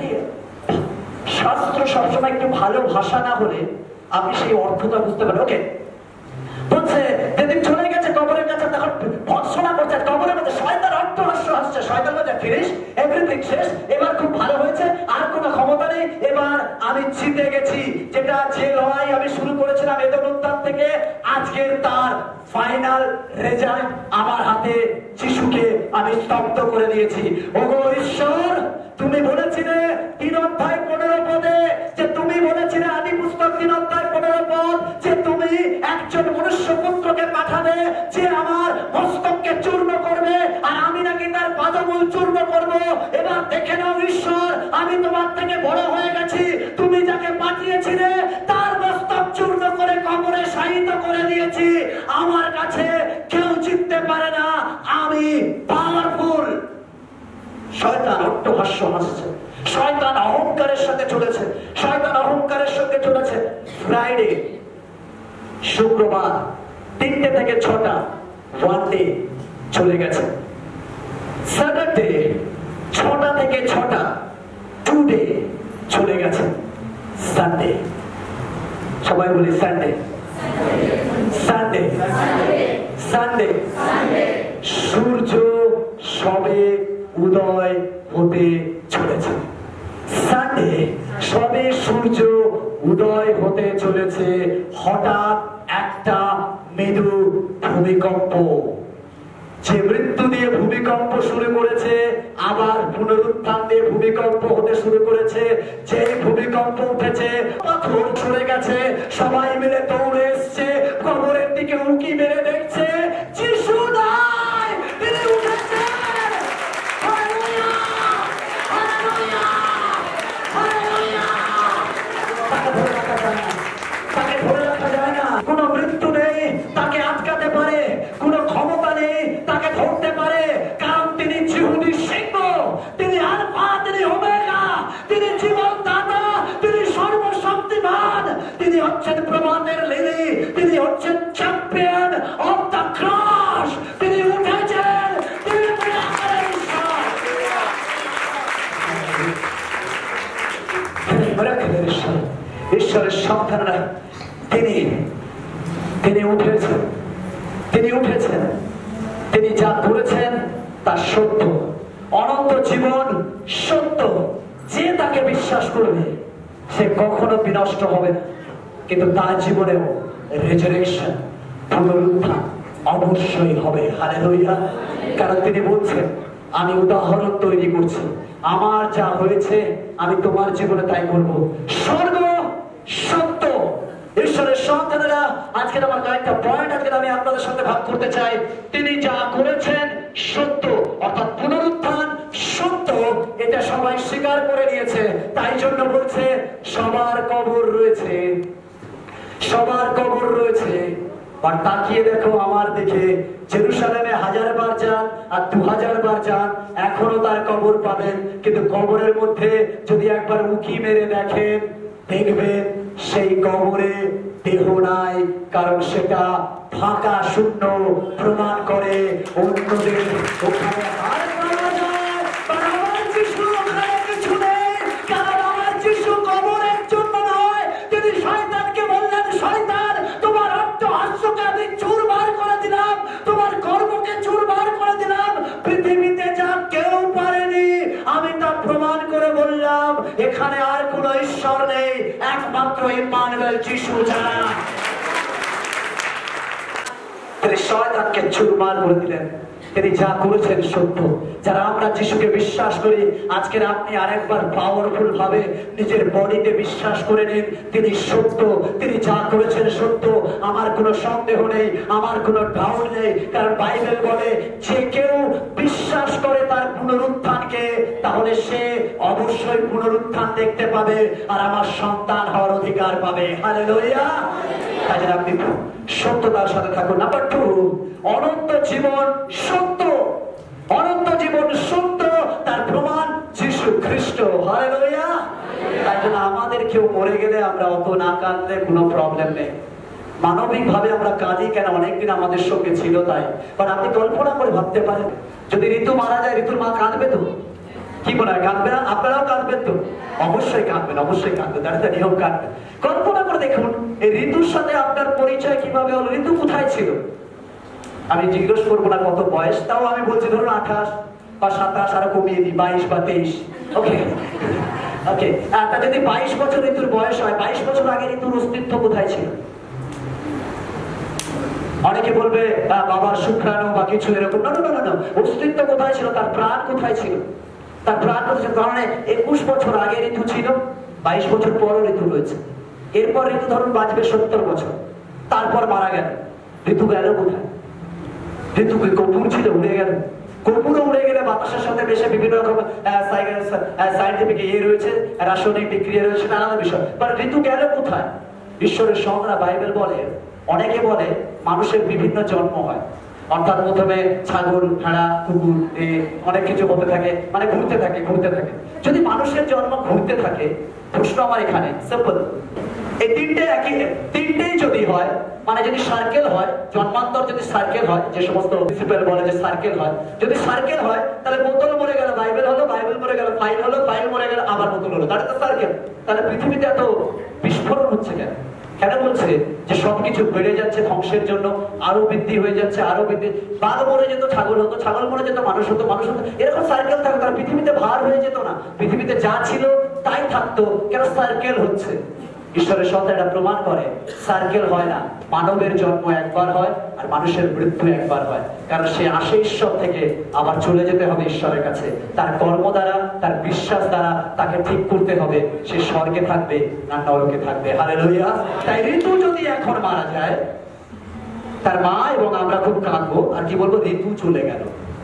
শাস্ত্র সবসময় একটু ভালো ভাষা না হলে আপনি সেই অর্থটা বুঝতে পারেন। ওকে, বলছে যেদিন চলে গেছে কবরের কাছে, তখন ভৎসনা করছে কবরের মধ্যে। শয়তান অট্টহাস্য হাসছে। শয়তান বলছে ফিনিশ, এভরিথিং শেষ, এবার খুব ভালো হয়েছে, আর কোনো ক্ষমতা নেই, এবার আমি জিতে গেছি। যেটা যে লড়াই আমি শুরু করেছিলাম এদম উদ্যান থেকে, আজকের তার ফাইনাল রেজাল্ট আমার হাতে। যিশুকে আমি স্তব্ধ করে দিয়েছি। ওগো ঈশ্বর, তুমি বলেছিলে 3 অধ্যায় 15 পদে, যে তুমি বলেছিলে আদি পুস্তক 3 অধ্যায় 15 পদ, যে তুমি একজন মনুষ্য পুত্রকে পাঠাবে যে আমার মস্তককে চূর্ণ করবে, আর আমি নাকি তার পাদমূল চূর্ণ করব। এবার দেখে নাও ঈশ্বর, আমি তোমার থেকে বড় হয়ে গেছি। তুমি যাকে পাঠিয়েছিলে তার মস্তক চূর্ণ করে কবরে শায়িত করে দিয়েছি। আমার কাছে কেউ জিততে পারে না, আমি পাওয়ারফুল। শয়তান অট্টহাস্য হাসছে, শয়তান অহংকারের সাথে চলেছে, শয়তান অহংকারের সঙ্গে চলেছে। ফ্রাইডে, শুক্রবার 3টে থেকে 6টা, 1 ডে, চলে গেছে। স্যাটারডে 6টা থেকে 6টা, টুডে চলে গেছে। সানডে, সবাই বলি সানডে, সানডে, সানডে। সূর্য সবে উদয় হতে চলেছে। সানডে সবে সূর্য উদয় হতে চলেছে। হঠাৎ একটা মৃদু ভূমিকম্প, যে মৃত্যু দিয়ে ভূমিকম্প শুরু করেছে, আবার পুনরুত্থান দিয়ে ভূমিকম্প হতে শুরু করেছে। যে ভূমিকম্প উঠেছে, পাথর ছড়ে গেছে, সবাই মিলে দৌড়ে এসছে, কবরের দিকে উঁকি মেরে দেখছে যিশু নাই, তিনি উঠেছেন। Hallelujah, hallelujah, hallelujah. তাকে ধরে রাখা যায় না, কোনো মৃত্যু নেই তাকে আটকাতে পারে, কোনো ক্ষমতা নেই তাকে ধরতে পারে, কারণ তিনি যিহুদী সিংহ, তিনি আলফা, তিনি ওমেগা, তিনি জীবনদাতা, তিনি সর্বশক্তিমান, তিনি হচ্ছেন প্রমাণের লিলি, তিনি হচ্ছেন চ্যাম্পিয়ন অফ দ্য ক্রস, তিনি উঠেছেন, তিনি মিরাকেলের ঈশ্বর, তিনি মিরাকেলের ঈশ্বর, ঈশ্বরের সন্তানরা। তিনি উঠেছেন, তিনি উঠেছেন, তিনি যা করেছেন তা সত্য, অনন্ত জীবন সত্য। যে তাকে বিশ্বাস করবে সে কখনো বিনষ্ট হবে না, কিন্তু তার জীবনেও রেজারেকশন, পুনরুত্থান অবশ্যই হবে। হালেলুয়া। কারণ তিনি বলছেন, আমি উদাহরণ তৈরি করছি, আমার যা হয়েছে আমি তোমার জীবনে তাই করব। স্বর্গ সত্য। ঈশ্বরের সন্তানেরা, আজকের আমার কয়েকটা পয়েন্ট আজকে আমি আপনাদের সাথে ভাগ করতে চাই। তিনি যা করেছেন সত্য, অর্থাৎ পুনরুত্থান সত্য, এটা সবাই স্বীকার করে নিয়েছে। তাই জন্য বলছে সবার কবর রয়েছে, সবার কবর রয়েছে। আর তাকিয়ে দেখো আমার দিকে, জেরুসালেমে 1000 বার যান আর 2000 বার যান, এখনো তার কবর পাবেন। কিন্তু কবরের মধ্যে যদি একবার উঁকি মেরে দেখেন, দেখবেন সেই কবরে দেহ নাই, কারণ সেটা ফাঁকা শূন্য, প্রমাণ করে অন্যদের ওখানে হার পাওয়া যায়। আমার যিশু ওখানে কিছু নেই, কারণ আমার যিশু কবরের জন্য নয়। তিনি শয়তানকে বললেন, শয়তান, তোমার অট্টহাস্যকে আমি চুরমার করে দিলাম, তোমার কর্মকে চুরমার করে দিলাম, পৃথিবীতে যা কেউ পারেনি আমি তা প্রমাণ করে বললাম, এখানে আর কোন ঈশ্বর নেই, একমাত্র ইম্মানুয়েল যিশু ছাড়া। তিনি শয়তানকে চুরমার করে দিলেন। তিনি যা করেছেন সত্য। যারা আমরা যিশুকে বিশ্বাস করি, আজকের আপনি আরেকবার পাওয়ারফুল ভাবে নিজের বডিতে বিশ্বাস করে নিন, তিনি সত্য, তিনি যা করেছেন সত্য। আমার কোনো সন্দেহ নেই, আমার কোনো ডাউট নেই, কারণ বাইবেল বলে যে কেউ বিশ্বাস করে তার পুনরুত্থানকে, তাহলে সে অবশ্যই পুনরুত্থান দেখতে পাবে আর আমার সন্তান হওয়ার অধিকার পাবে। হালেলুয়া। তাই আপনি সত্যতার সাথে থাকুন। নাম্বার 2, অনন্ত জীবন সত্য, অনন্ত জীবন সত্য, তার প্রমাণ যিশু খ্রিস্ট। হালেলুয়া। তাই জন্য আমাদের কেউ মরে গেলে আমরা অত না কাঁদলে কোনো প্রবলেম নেই। মানবিক ভাবে আমরা কাঁদি কেন, অনেকদিন আমাদের সঙ্গে ছিল তাই। কারণ আপনি কল্পনা করে ভাবতে পারেন, যদি ঋতু মারা যায়, ঋতুর মা কাঁদবে তো? কি মনে হয়, কাঁদবে না? আপনারাও কাঁদবেন তো? অবশ্যই কাঁদবেন, অবশ্যই কাঁদবেন, তার একটা নিয়ম কাঁদবেন। কল্পনা করে দেখুন এই ঋতুর সাথে আপনার পরিচয় কিভাবে হলো। ঋতু কোথায় ছিল? আমি জিজ্ঞেস করবো না কত বয়স, তাও আমি বলছি ধরুন 28 বা 27, আরো কমিয়ে দিই 22 বা 23। ওকে ওকে, তা যদি 22 বছর ঋতুর বয়স হয়, 22 বছর আগে ঋতুর অস্তিত্ব কোথায় ছিল? অনেকে বলবে বাবার শুক্রাণু বা কিছু এরকম। না না না না, অস্তিত্ব কোথায় ছিল? তার প্রাণ কোথায় ছিল? তার প্রাণ কোথায় ছিল? কারণ 21 বছর আগে ঋতু ছিল, 22 বছর পরও ঋতু রয়েছে। এরপর ঋতু ধরুন বাঁচবে 70 বছর, তারপর মারা গেল, ঋতু গেল কোথায়? ঋতু কর্পূর ছিল, উড়ে গেল। কর্পূরও উড়ে গেলে বাতাসের সাথে বেশি বিভিন্ন রকম সাইন্টিফিক ইয়ে রয়েছে, রাসায়নিক বিক্রিয়া রয়েছে, নানা বিষয়। বাট ঋতু গেল কোথায়? ঈশ্বরের সংজ্ঞা বাইবেল বলে, অনেকে বলে মানুষের বিভিন্ন জন্ম হয়, অর্থাৎ প্রথমে ছাগল, ভেড়া, কুকুর, অনেক কিছু হতে থাকে, মানে ঘুরতে থাকে ঘুরতে থাকে। যদি মানুষের জন্ম ঘুরতে থাকে, প্রশ্ন আমার এখানে সিম্পল, এই তিনটেই যদি হয়, মানে যদি সার্কেল হয়, জন্মান্তর যদি সার্কেল হয়, যে সমস্ত প্রিন্সিপাল বলে যে সার্কেল হয়, যদি সার্কেল হয় তাহলে বোতল মরে গেল, বাইবেল হলো, বাইবেল মরে গেল, ফাইল হলো, ফাইল মরে গেল, আবার বোতল হলো, তাহলে তো সার্কেল। তাহলে পৃথিবীতে এত বিস্ফোরণ হচ্ছে কেন? কেন বলছে যে সবকিছু বেড়ে যাচ্ছে ধ্বংসের জন্য, আরো বৃদ্ধি হয়ে যাচ্ছে, আরো বৃদ্ধি। বাঘ মরে যেত, ছাগল হতো, ছাগল মরে যেত, মানুষ হতো, মানুষ হতো, এরকম সার্কেল থাকতো। আর পৃথিবীতে ভার হয়ে যেত না, পৃথিবীতে যা ছিল তাই থাকতো। কেন? সার্কেল হচ্ছে। ঈশ্বরের সত্তা এটা প্রমাণ করে সার্কেল হয় না। মানবের জন্ম একবার হয় আর মানুষের মৃত্যু একবার হয়, কারণ সে আসে ঈশ্বর থেকে, আবার চলে যেতে হবে ঈশ্বরের কাছে। তার কর্ম দ্বারা, তার বিশ্বাস দ্বারা তাকে ঠিক করতে হবে, সে স্বর্গে থাকবে না নরকে থাকবে। হালেলুয়া। তাই ঋতু যদি এখন মারা যায়, তার মা এবং আমরা খুব কাঁদবো, আর কি বলবো, ঋতু চলে গেল,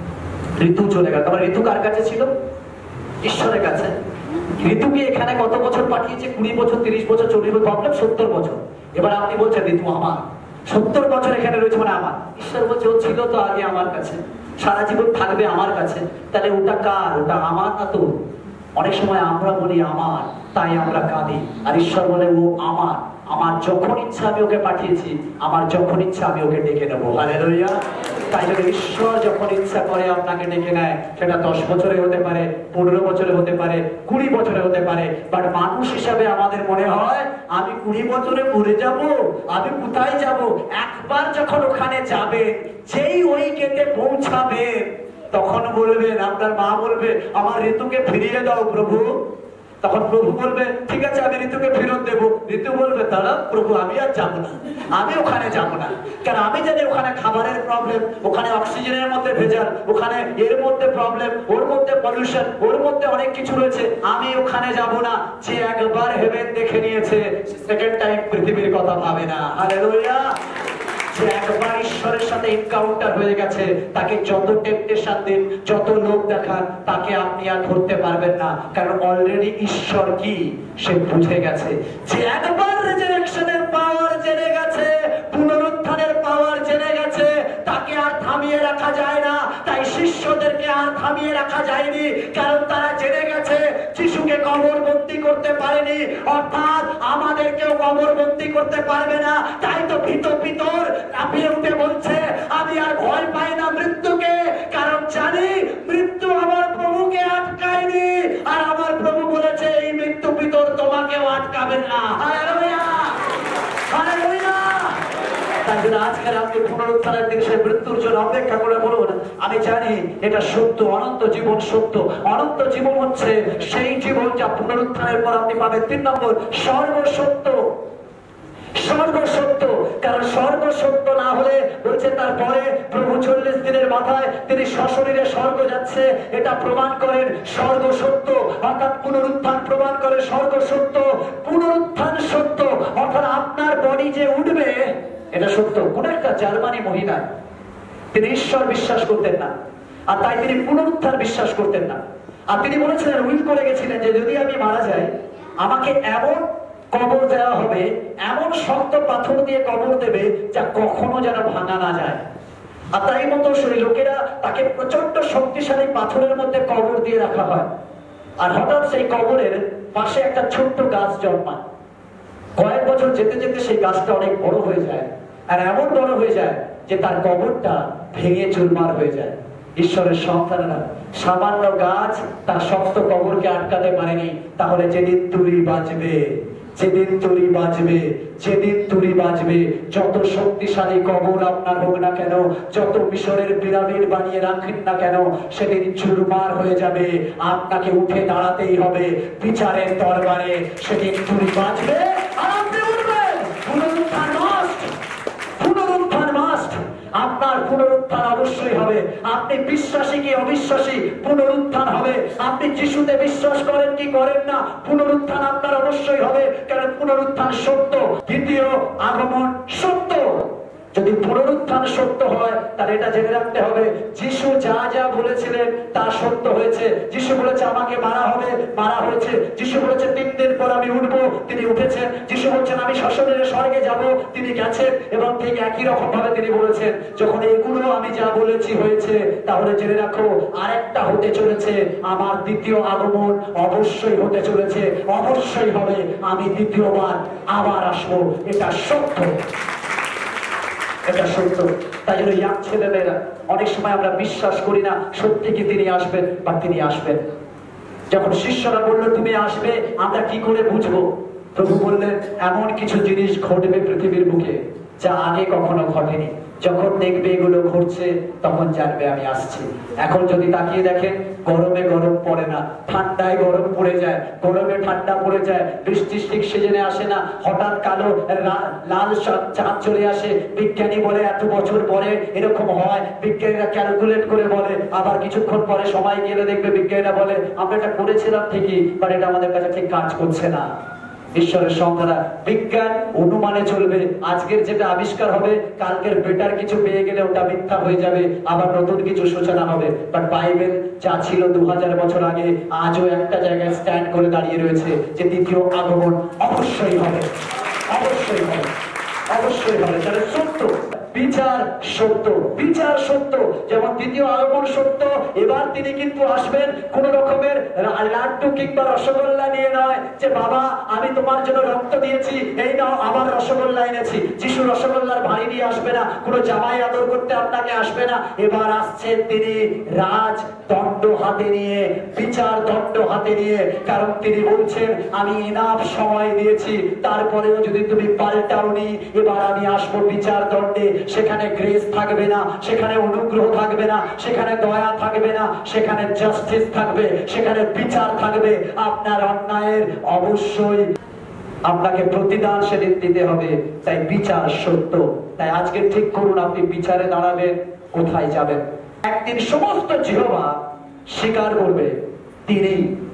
ঋতু চলে গেল। তবে ঋতু কার কাছে ছিল? ঈশ্বরের কাছে। ঋতুকে এখানে কত বছর পাঠিয়েছে? 20 বছর, 30 বছর, 40 বছর, ভাবলাম 70 বছর। এবার আপনি বলছেন ঋতু আমার, 70 বছর এখানে রয়েছে মানে আমার। ঈশ্বর বলছে ও ছিল তো আগে আমার কাছে, সারা জীবন থাকবে আমার কাছে। তাহলে ওটা কার? ওটা আমার না তো? অনেক সময় আমরা বলি আমার, তাই আমরা কাঁদি। আর ঈশ্বর বলে ও আমার, আমার যখন ইচ্ছা আমি ওকে পাঠিয়েছি, আমার যখন ইচ্ছা আমি ওকে ডেকে নেবো। হালেলুয়া। তাই যদি ঈশ্বর যখন ইচ্ছা করে আপনাকে ডেকে নেয়, সেটা 10 বছরে হতে পারে, 15 বছরে হতে পারে, 20 বছরে হতে পারে। বাট মানুষ হিসাবে আমাদের মনে হয় আমি 20 বছরে মরে যাব, আমি কোথায় যাব? একবার যখন ওখানে যাবে, যেই ওই গেটে পৌঁছাবে, তখন বলবেন, আপনার মা বলবে আমার ঋতুকে ফিরিয়ে দাও প্রভু। তখন প্রভু বলবে ঠিক আছে আমি ঋতুকে ফেরত দেবো। ঋতু বলবে দাঁড়া প্রভু, আমি আর যাবো না, আমি ওখানে যাবো না। কারণ আমি জানি ওখানে খাবারের প্রবলেম, ওখানে অক্সিজেনের মধ্যে ভেজাল, ওখানে এর মধ্যে প্রবলেম, ওর মধ্যে পলিউশন, ওর মধ্যে অনেক কিছু রয়েছে, আমি ওখানে যাব না। যে একবার হেভেন দেখে নিয়েছে, সেকেন্ড টাইম পৃথিবীর কথা ভাবে না। হালেলুয়া। যে একবার ঈশ্বরের সাথে এনকাউন্টার হয়ে গেছে, তাকে যত টেম্পটেশন দিন, যত লোক দেখান, তাকে আপনি আর ধরতে পারবেন না। কারণ অলরেডি ঈশ্বর কি সে বুঝে গেছে। যে একবার রেজারেকশনের পাওয়ার জেনে গেছে, পুনরুত্থানের পাওয়ার জেনে গেছে, তাকে আর থামিয়ে রাখা যায় না। তাই শিষ্যদেরকে আর থামিয়ে রাখা যায়নি, কারণ তারা জেনে গেছে যিশুকে কবরবন্দি করতে পারেনি, অর্থাৎ আমাদেরকেও কবরবন্দি করতে পারবে না। তাই তো ভিতর কাঁপিয়ে উঠে বলছে আমি আর ভয় পাই না মৃত্যুকে, কারণ জানি মৃত্যু আমার প্রভুকে আটকায়নি। আর আমার প্রভু বলেছে এই মৃত্যু ভিতর তোমাকেও আটকাবে না। Hallelujah, hallelujah. তাই জন্য আজকের আপনি পুনরুত্থানের দিন সে মৃত্যুর জন্য অপেক্ষা করে বলুন আমি জানি এটা সত্য, অনন্ত জীবন সত্য। অনন্ত জীবন হচ্ছে সেই জীবন যা পুনরুত্থানের পর আপনি পাবেন। 3 নম্বর, সর্বসত্য। সর্বসত্য, কারণ সর্বসত্য না হলে বলছে তারপরে প্রভু 40 দিনের মাথায় তিনি সশরীরে স্বর্গ যাচ্ছে, এটা প্রমাণ করেন সর্বসত্য। অর্থাৎ পুনরুত্থান প্রমাণ করে সর্বসত্য। পুনরুত্থান সত্য, অর্থাৎ আপনার বডি যে উঠবে এটা সত্য। কোন একটা জার্মানি মহিলা, তিনি ঈশ্বর বিশ্বাস করতেন না, আর তাই তিনি পুনরুত্থান বিশ্বাস করতেন না। আর তিনি বলেছিলেন, উইল করে গেছিলেন যে যদি আমি মারা যাই, আমাকে এমন কবর দেওয়া হবে, এমন শক্ত পাথর দিয়ে কবর দেবে যা কখনো যেন ভাঙা না যায়। আর তাই মতো সেই লোকেরা তাকে প্রচন্ড শক্তিশালী পাথরের মধ্যে কবর দিয়ে রাখা হয়। আর হঠাৎ সেই কবরের পাশে একটা ছোট্ট গাছ জন্মায়। কয়েক বছর যেতে যেতে সেই গাছটা অনেক বড় হয়ে যায়, আর এমন বড় হয়ে যায় যে তার কবরটা ভেঙে চুরমার হয়ে যায়। ঈশ্বরের সন্তানেরা, সামান্য গাছ তার শক্ত কবরকে আটকাতে পারেনি। তাহলে যেদিন তুলি বাঁচবে, যেদিন তুলি বাঁচবে, যেদিন তুলি বাঁচবে, যত শক্তিশালী কবর আপনার হোক না কেন, যত মিশরের পিরামিড বানিয়ে রাখেন না কেন, সেদিন চুরমার হয়ে যাবে। আপনাকে উঠে দাঁড়াতেই হবে বিচারের দরবারে। সেদিন তুলি বাঁচবে আর আপনি উঠবেন। পুনরুত্থান মাস্ট, পুনরুত্থান মাস্ট। আপনার পুনরুত্থান অবশ্যই হবে। আপনি বিশ্বাসী কি অবিশ্বাসী, পুনরুত্থান হবে। আপনি যিশুতে বিশ্বাস করেন কি করেন না, পুনরুত্থান আপনার অবশ্যই হবে, কারণ পুনরুত্থান সত্য, দ্বিতীয় আগমন সত্য। যদি পুনরুত্থান সত্য হয়, তাহলে এটা জেনে রাখতে হবে যিশু যা যা বলেছিলেন তা সত্য হয়েছে। যিশু বলেছে আমাকে মারা হবে, মারা হয়েছে। যিশু বলেছে 3 দিন পর আমি উঠবো, তিনি উঠেছেন। যিশু বলছেন আমি সশরীরে স্বর্গে যাব, তিনি গেছেন। এবং ঠিক একই রকম ভাবে তিনি বলেছেন যখন এগুলো আমি যা বলেছি হয়েছে, তাহলে জেনে রাখো আরেকটা হতে চলেছে, আমার দ্বিতীয় আগমন অবশ্যই হতে চলেছে, অবশ্যই হবে। আমি দ্বিতীয়বার আবার আসবো, এটা সত্য, এটা সত্য। তাই জন্য ইয়াং ছেলেমেয়েরা অনেক সময় আমরা বিশ্বাস করি না সত্যি কি তিনি আসবেন, বা তিনি আসবেন। যখন শিষ্যরা বললো তুমি আসবে, আমরা কি করে বুঝবো? প্রভু বললেন এমন কিছু জিনিস ঘটবে পৃথিবীর বুকে যা আগে কখনো ঘটেনি। যখন দেখবে এগুলো ঘটছে তখন জানবে আমি আসছি। এখন যদি তাকিয়ে দেখেন, গরমে গরম পড়ে না, ঠান্ডায় গরম পড়ে যায়, গরমে ঠান্ডা পড়ে যায়, বৃষ্টি ঠিক সিজনে আসে না, হঠাৎ কালো লাল চাঁদ চলে আসে। বিজ্ঞানী বলে এত বছর পরে এরকম হয়, বিজ্ঞানীরা ক্যালকুলেট করে বলে। আবার কিছুক্ষণ পরে সময় গেলে দেখবে বিজ্ঞানীরা বলে আমরা এটা করেছিলাম ঠিকই, বাট এটা আমাদের কাছে ঠিক কাজ করছে না। ঈশ্বরের সংখ্যারা বিজ্ঞান অনুমানে চলবে। আজকের যেটা আবিষ্কার হবে কালকের বেটার কিছু পেয়ে গেলে ওটা মিথ্যা হয়ে যাবে, আবার নতুন কিছু সূচনা হবে। বাট বাইবেল যা ছিল 2000 বছর আগে আজও একটা জায়গায় স্ট্যান্ড করে দাঁড়িয়ে রয়েছে যে দ্বিতীয় আগমন অবশ্যই হবে, অবশ্যই হবে, অবশ্যই হবে। তাহলে সত্য, বিচার সত্য, বিচার সত্য। যেমন দ্বিতীয় আগমন সত্য, এবার তিনি কিন্তু আসবেন কোন রকমের লাড্ডু কিংবা রসগোল্লা নিয়ে নয় যে বাবা আমি তোমার জন্য রক্ত দিয়েছি, এই নাও আবার রসগোল্লা এনেছি। যিশু রসগোল্লার ভারী নিয়ে আসবে না, কোনো জামাই আদর করতে আপনাকে আসবে না। এবার আসছেন তিনি রাজ দণ্ড হাতে নিয়ে, বিচার দণ্ড হাতে নিয়ে। কারণ তিনি বলছেন আমি ইনাফ সময় দিয়েছি, তারপরেও যদি তুমি পাল্টাওনি, এবার আমি আসবো বিচার দণ্ডে। সেখানে গ্রেস থাকবে না, সেখানে অনুগ্রহ থাকবে না, সেখানে দয়া থাকবে না, সেখানে জাস্টিস থাকবে, সেখানে বিচার থাকবে। আপনার অন্যায়ের অবশ্যই আপনাকে প্রতিদান সেদিন দিতে হবে। তাই বিচার সত্য। তাই আজকে ঠিক করুন আপনি বিচারে দাঁড়াবেন, কোথায় যাবেন। একদিন সমস্ত জিহ্বা স্বীকার করবে তিনি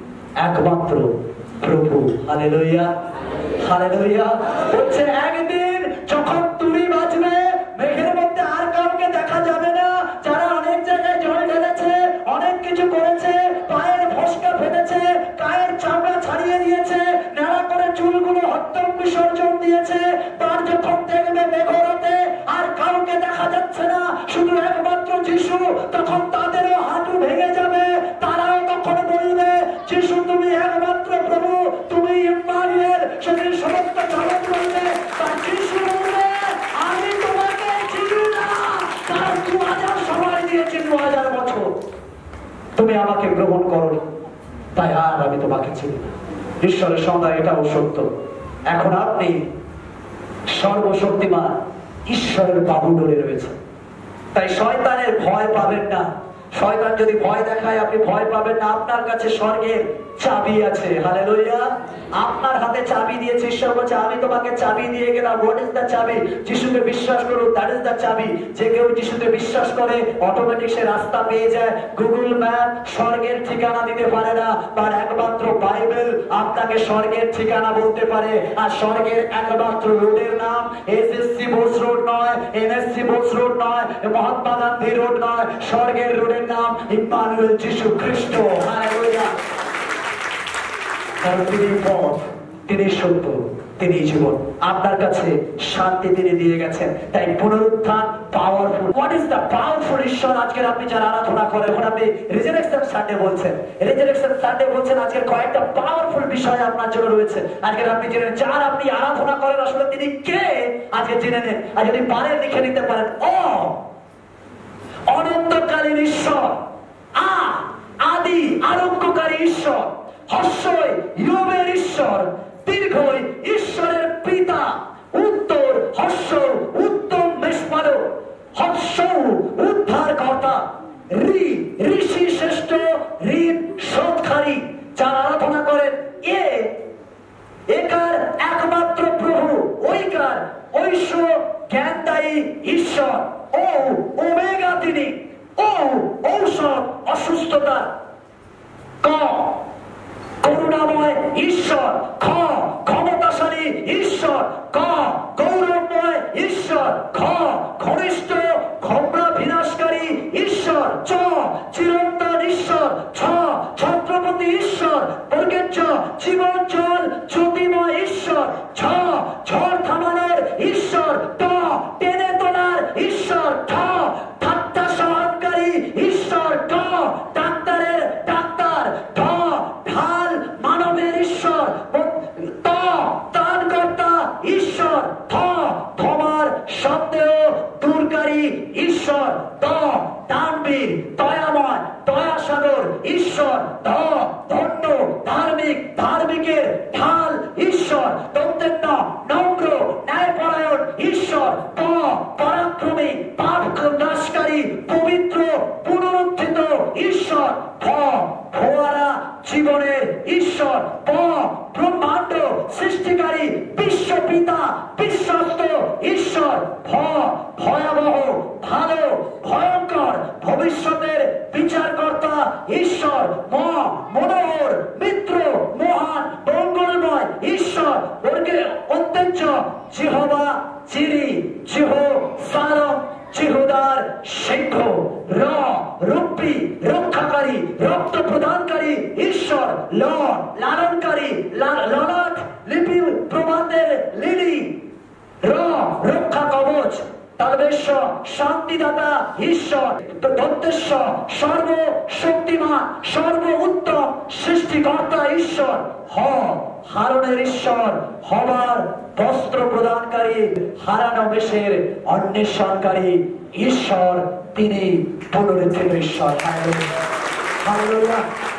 একমাত্র প্রভু। Hallelujah, hallelujah. বলছে একদিন যখন তুমি বাঁচবে, মেঘের মধ্যে আর কাউকে দেখা যাবে না। যারা অনেক জায়গায় জল ঢেলেছে, অনেক কিছু করেছে, পায়ের ফসকা ফেলেছে, গায়ের চামড়া ছাড়িয়ে দিয়েছে, নেড়া করে চুলগুলো হত্যম বিসর্জন দিয়েছে, তার যখন দেখবে মেঘরাতে আর কাউকে দেখা যাচ্ছে না, শুধু একমাত্র যিশু, তখন তাদেরও হাঁটু ভেঙে যাবে। তারাও তখন বলবে যিশু তুমি একমাত্র প্রভু, তুমি ইম্মানুয়েল। সেদিন সমস্ত জগৎ বলবে তার যিশু বলবে আমি তোমাকে চিনি না, কারণ 2000 সময় দিয়েছি, 2000 বছর তুমি আমাকে গ্রহণ করো, তাই আর আমি তোমাকে চিনি না। ঈশ্বরের সংজ্ঞা এটাও সত্য। এখন আপনি সর্বশক্তিমান ঈশ্বরের বাহুডোরে রয়েছে, তাই শয়তানের ভয় পাবেন না। শয়তান যদি ভয় দেখায় আপনি ভয় পাবেন না। আপনার কাছে স্বর্গের চাবি আছে। হালেলুয়া। আপনার হাতে চাবি দিয়েছে ঈশ্বর। বলছে আমি তোমাকে চাবি দিয়ে গেলাম। হোয়াট ইজ দ্য চাবি? যিশুকে বিশ্বাস করুন, দ্যাট ইজ দ্য চাবি। যে কেউ যিশুকে বিশ্বাস করে অটোমেটিক সে রাস্তা পেয়ে যায়। গুগল ম্যাপ স্বর্গের ঠিকানা দিতে পারে না, আর একমাত্র বাইবেল আপনাকে স্বর্গের ঠিকানা বলতে পারে। আর স্বর্গের একমাত্র রোডের নাম এসএসসি বোস রোড নয়, এনএসসি বোস রোড নয়, মহাত্মা গান্ধী রোড নয়। স্বর্গের রোডের নাম ইম্মানুয়েল যিশু খ্রিস্ট। হালেলুয়া। কারণ তিনি পথ, তিনি সত্য, তিনি জীবন। আপনার কাছে শান্তি তিনি দিয়ে গেছেন। তাই পুনরুত্থান powerful. What is the powerful ঈশ্বর? আজকের আপনি যারা আরাধনা করেন, এখন আপনি রিজারেকশন সানডে বলছেন, রিজারেকশন সানডে বলছেন, আজকের কয়েকটা পাওয়ারফুল বিষয় আপনার জন্য রয়েছে। আজকের আপনি জেনে যার আপনি আরাধনা করেন আসলে তিনি কে, আজকে জেনে নেন। আর যদি পারেন লিখে নিতে পারেন, অনন্তকালীন ঈশ্বর, আদি আরোগ্যকারী ঈশ্বর, হর্ষই ইয়োবের ঈশ্বর, দীর্ঘই ঈশ্বরের পিতা, উত্তর হর্ষ উত্তম মেষপাল, হর্ষ উদ্ধার কর্তা, ঋষি শ্রেষ্ঠ, ঋণ শোধকারী। যারা আরাধনা করেন একার একমাত্র প্রভু, ওইকার ঐশ্ব জ্ঞানদায়ী ঈশ্বর, ওমেগা তিনি, ঔষধ অসুস্থতা, করুণাময় ঈশ্বর, ক্ষমতাশালী ঈশ্বর, গৌরবময় ঈশ্বর, ঘনিষ্ঠ ক্ষমতা বিনাশকারী ঈশ্বর, চিরন্তন ঈশ্বর, ছ ছত্রপতি ঈশ্বর, বর্গের ছ জীবন জল জ্যোতিময় ঈশ্বর, ছ ঝড় থামানোর ঈশ্বর, ট টেনে তোলার ঈশ্বর, ঠ ঠাট্টা সহনকারী ঈশ্বর, ড ডাক্তারের ডাক্তার, ঢ ঢাল মানবের ঈশ্বর, ত ত্রাণকর্তা ঈশ্বর, থ থমার সন্দেহ দূরকারী ঈশ্বর, দ দানবীর দয়াময় দয়াসাগর ঈশ্বর, ধ ধন্য ধার্মিক ধার্মিকের ঢাল ঈশ্বর, দন্তেন্ন নম্র ন্যায়পরায়ণ ঈশ্বর, প পরাক্রমী পাপ নাশকারী পবিত্র পুনরুত্থিত ঈশ্বর, ফ ফোয়ারা জীবনের ঈশ্বর, প ব্রহ্মাণ্ড সৃষ্টিকারী বিশ্বপিতা বিশ্বস্ত ঈশ্বর, ভ ভয়াবহ ভালো ভয়ঙ্কর ভবিষ্যতের বিচারকর্তা ঈশ্বর, ম মনোহর মিত্র মহান মঙ্গলময় ঈশ্বর, বর্গে অত্যন্ত জিহবা চিরি জিহ সারম জিহুদার সিংহ, র রূপী রক্ষাকারী রক্ত প্রদানকারী ঈশ্বর, ল লালনকারী ললাট লিপি প্রভাতের লিলি, র রক্ষা কবচ তালবেশ্বর শান্তিদাতা ঈশ্বর, দত্তেশ্বর সর্বশক্তিমান সর্ব উত্তম সৃষ্টিকর্তা ঈশ্বর, হ হারণের ঈশ্বর হবার বস্ত্র প্রদানকারী হারানো বেশের অন্বেষণকারী ঈশ্বর, তিনি পুনরুত্থিত ঈশ্বর। Hallelujah hallelujah.